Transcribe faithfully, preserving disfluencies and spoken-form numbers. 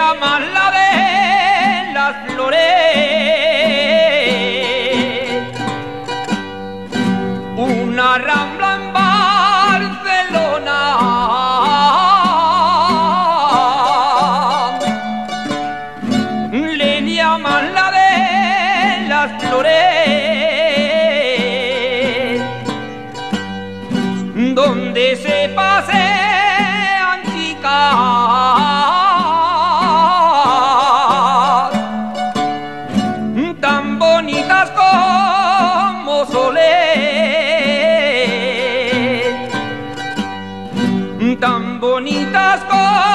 llaman la de las flores, una rambla en Barcelona, le llaman la de las flores, donde se pasean chicas tan bonitas como soles, tan bonitas como